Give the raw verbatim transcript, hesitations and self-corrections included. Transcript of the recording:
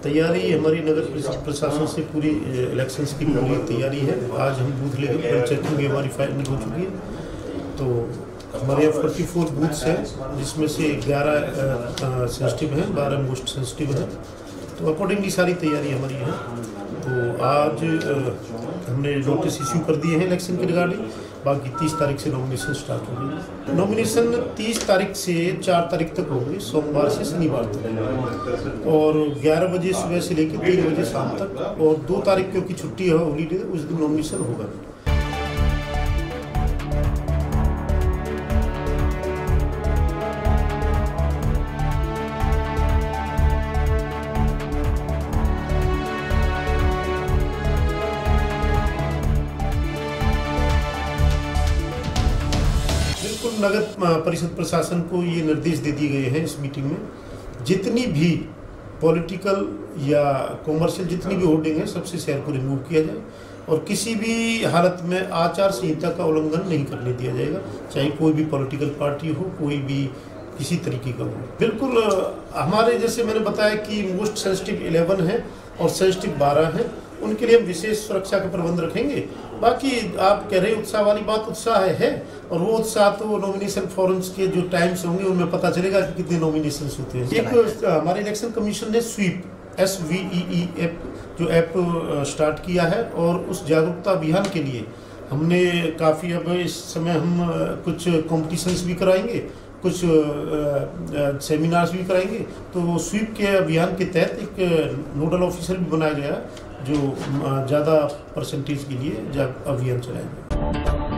तैयारी हमारी नगर परिषद प्रशासन से पूरी इलेक्शंस की पूरी तैयारी है। आज हम बूथ लेवल पंचायतों की हमारी फाइनल हो चुकी है। तो हमारे यहाँ फोर्टी फोर बूथ्स हैं, जिसमें से ग्यारह सेंसिटिव हैं, बारह मोस्ट सेंसिटिव हैं। तो अकॉर्डिंगली सारी तैयारी हमारी है। तो आज आ, हमने नोटिस इश्यू कर दिए हैं इलेक्शन के रिगार्डिंग। बाकी तीस तारीख से नॉमिनेशन स्टार्ट होगी। नॉमिनेशन तीस तारीख से चार तारीख तक होंगे, सोमवार से शनिवार तक, और ग्यारह बजे सुबह से लेकर तीन बजे शाम तक। और दो तारीख क्योंकि छुट्टी है, हॉलीडे, उस दिन नॉमिनेशन होगा। नगर परिषद प्रशासन को ये निर्देश दे दिए गए हैं इस मीटिंग में, जितनी भी पॉलिटिकल या कॉमर्शियल जितनी भी होर्डिंग है, सबसे शहर को रिमूव किया जाए और किसी भी हालत में आचार संहिता का उल्लंघन नहीं करने दिया जाएगा, चाहे कोई भी पॉलिटिकल पार्टी हो, कोई भी किसी तरीके का हो। बिल्कुल हमारे, जैसे मैंने बताया कि मोस्ट सेंसिटिव इलेवन है और सेंसिटिव बारह है, उनके लिए हम विशेष सुरक्षा के प्रबंध रखेंगे। बाकी आप कह रहे उत्साह वाली बात, उत्साह है, है और वो उत्साह तो नॉमिनेशन फॉर्म्स के जो टाइम्स होंगे उनमें पता चलेगा कि कितने नॉमिनेशन होते हैं। एक हमारे इलेक्शन कमीशन ने SVEEP S V E E app जो ऐप स्टार्ट किया है, और उस जागरूकता अभियान के लिए हमने काफ़ी, अब इस समय हम कुछ कॉम्पिटिशन्स भी कराएंगे, कुछ सेमिनार्स भी कराएंगे। तो स्वीप के अभियान के तहत एक नोडल ऑफिसर भी बनाया गया, जो ज़्यादा परसेंटेज के लिए अभियान चलाएंगे।